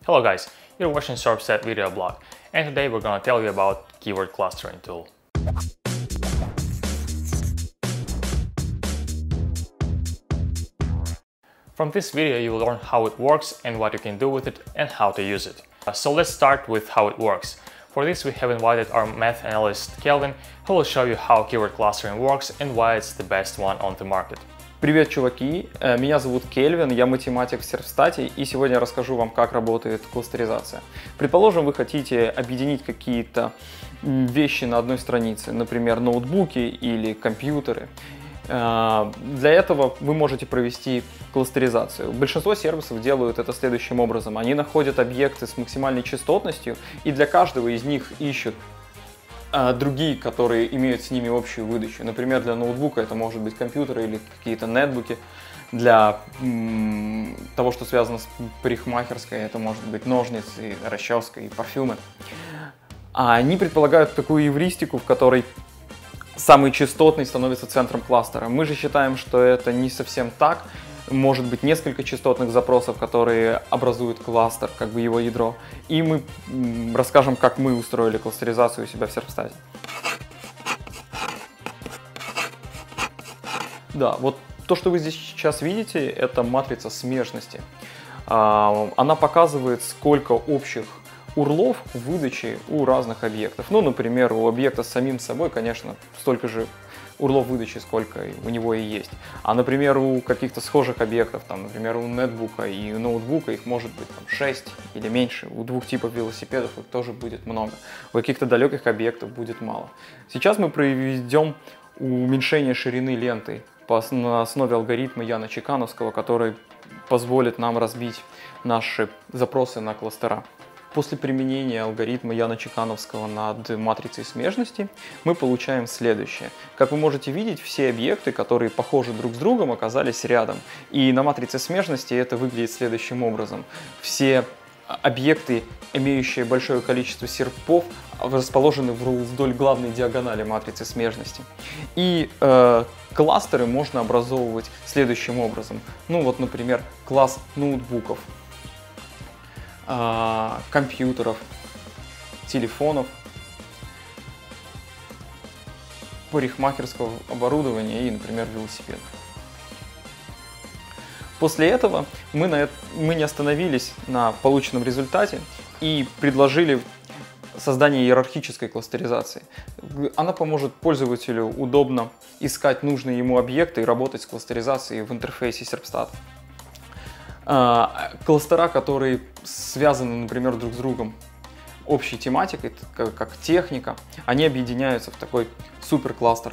Hello guys, you're watching Serpset video blog, and today we're gonna tell you about keyword clustering tool. From this video you will learn how it works and what you can do with it and how to use it. So let's start with how it works. For this we have invited our math analyst Kelvin, who will show you how keyword clustering works and why it's the best one on the market. Привет, чуваки! Меня зовут Кельвин, я математик в Serpstat, и сегодня я расскажу вам, как работает кластеризация. Предположим, вы хотите объединить какие-то вещи на одной странице, например, ноутбуки или компьютеры. Для этого вы можете провести кластеризацию. Большинство сервисов делают это следующим образом. Они находят объекты с максимальной частотностью и для каждого из них ищут другие, которые имеют с ними общую выдачу. Например, для ноутбука это может быть компьютер или какие-то нетбуки. Для того, что связано с парикмахерской, это может быть ножницы, расческа и парфюмы. Они предполагают такую эвристику, в которой самый частотный становится центром кластера. Мы же считаем, что это не совсем так. Может быть несколько частотных запросов, которые образуют кластер, как бы его ядро. И мы расскажем, как мы устроили кластеризацию у себя в Serpstat. Да, вот то, что вы здесь сейчас видите, это матрица смежности. Она показывает, сколько общих урлов выдачи у разных объектов. Ну, например, у объекта с самим собой, конечно, столько же урлов выдачи, сколько у него и есть. А, например, у каких-то схожих объектов, там, например, у нетбука и у ноутбука их может быть там, 6 или меньше. У двух типов велосипедов их тоже будет много. У каких-то далеких объектов будет мало. Сейчас мы проведем уменьшение ширины ленты на основе алгоритма Яна Чекановского, который позволит нам разбить наши запросы на кластера. После применения алгоритма Яна Чекановского над матрицей смежности мы получаем следующее. Как вы можете видеть, все объекты, которые похожи друг с другом, оказались рядом. И на матрице смежности это выглядит следующим образом. Все объекты, имеющие большое количество серпов, расположены вдоль главной диагонали матрицы смежности. И кластеры можно образовывать следующим образом. Ну вот, например, класс ноутбуков, компьютеров, телефонов, парикмахерского оборудования и, например, велосипедов. После этого мы не остановились на полученном результате и предложили создание иерархической кластеризации. Она поможет пользователю удобно искать нужные ему объекты и работать с кластеризацией в интерфейсе Serpstat. Кластера, которые связаны, например, друг с другом общей тематикой, как техника, они объединяются в такой суперкластер.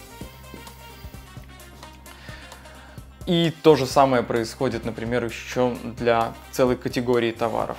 И то же самое происходит, например, еще для целой категории товаров.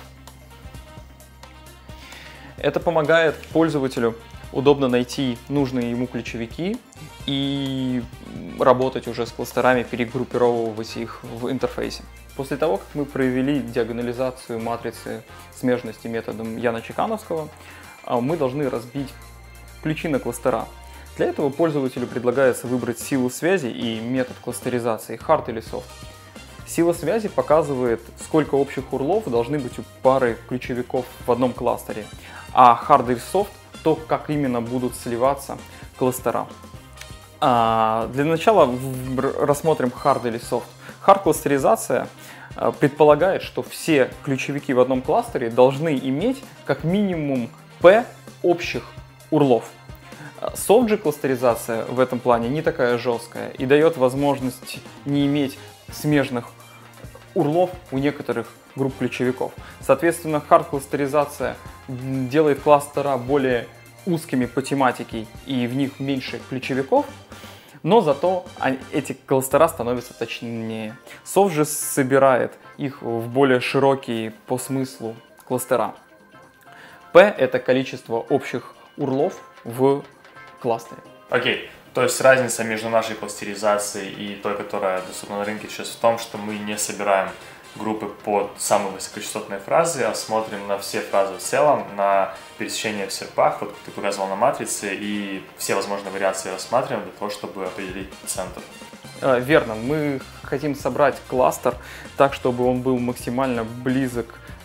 Это помогает пользователю удобно найти нужные ему ключевики и работать уже с кластерами, перегруппировывать их в интерфейсе. После того, как мы провели диагонализацию матрицы смежности методом Яна Чекановского, мы должны разбить ключи на кластера. Для этого пользователю предлагается выбрать силу связи и метод кластеризации hard или soft. Сила связи показывает, сколько общих урлов должны быть у пары ключевиков в одном кластере, а hard или soft — то, как именно будут сливаться кластера. Для начала рассмотрим hard или soft. Hard кластеризация предполагает, что все ключевики в одном кластере должны иметь как минимум P общих урлов. Soft же кластеризация в этом плане не такая жесткая и дает возможность не иметь смежных урлов у некоторых групп ключевиков. Соответственно, hard кластеризация делает кластера более узкими по тематике и в них меньше ключевиков, но зато эти кластера становятся точнее. Soft же собирает их в более широкие по смыслу кластера. P — это количество общих урлов в кластере. Окей, то есть разница между нашей кластеризацией и той, которая доступна на рынке сейчас в том, что мы не собираем группы под самые высокочастотные фразы, а смотрим на все фразы в целом, на пересечение в серпах, вот как ты показывал на матрице, и все возможные вариации рассматриваем для того, чтобы определить центр. Верно, мы хотим собрать кластер так, чтобы он был максимально близок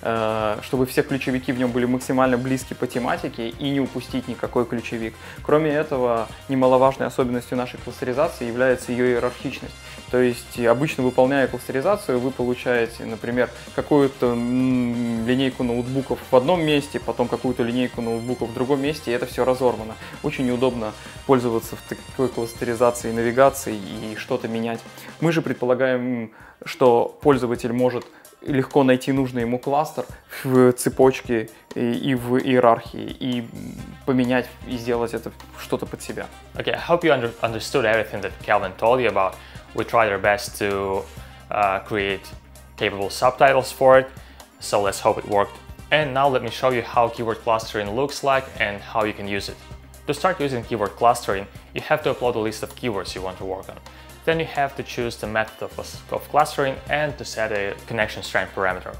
чтобы все ключевики в нем были максимально близки по тематике и не упустить никакой ключевик. Кроме этого, немаловажной особенностью нашей кластеризации является ее иерархичность. То есть, обычно выполняя кластеризацию, вы получаете, например, какую-то линейку ноутбуков в одном месте, потом какую-то линейку ноутбуков в другом месте, и это все разорвано. Очень неудобно пользоваться в такой кластеризации, навигации и что-то менять. Мы же предполагаем, что пользователь может легко найти нужный ему кластер в цепочке и в иерархии, и поменять, и сделать это что-то под себя. Okay, I hope you understood everything that Calvin told you about. We tried our best to create capable subtitles for it, so let's hope it worked. And now let me show you how keyword clustering looks like and how you can use it. To start using keyword clustering, you have to upload a list of keywords you want to work on. Then you have to choose the method of clustering and to set a connection strength parameter.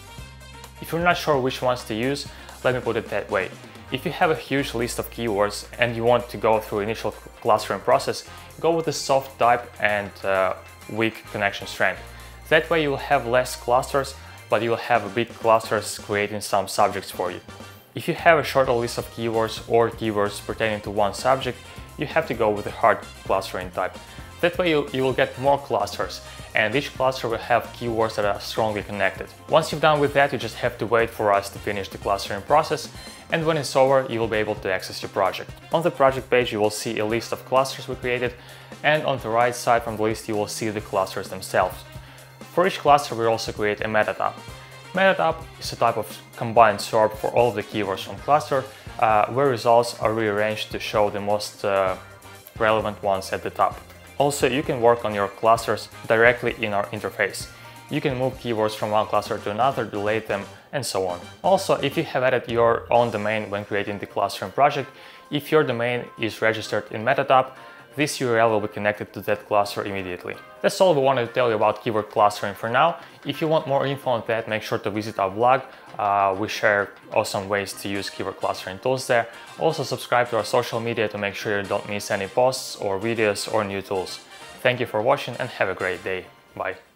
If you're not sure which ones to use, let me put it that way. If you have a huge list of keywords and you want to go through initial clustering process, go with the soft type and weak connection strength. That way you will have less clusters, but you will have big clusters creating some subjects for you. If you have a shorter list of keywords or keywords pertaining to one subject, you have to go with the hard clustering type. That way you will get more clusters, and each cluster will have keywords that are strongly connected. Once you've done with that, you just have to wait for us to finish the clustering process, and when it's over, you will be able to access your project. On the project page, you will see a list of clusters we created, and on the right side from the list, you will see the clusters themselves. For each cluster, we also create a meta tab. Meta tab is a type of combined sort for all of the keywords from cluster, where results are rearranged to show the most relevant ones at the top. Also, you can work on your clusters directly in our interface. You can move keywords from one cluster to another, delete them, and so on. Also, if you have added your own domain when creating the clustering project, if your domain is registered in MetaTab, this URL will be connected to that cluster immediately. That's all we wanted to tell you about keyword clustering for now. If you want more info on that, make sure to visit our blog. We share awesome ways to use keyword clustering tools there. Also subscribe to our social media to make sure you don't miss any posts or videos or new tools. Thank you for watching and have a great day. Bye.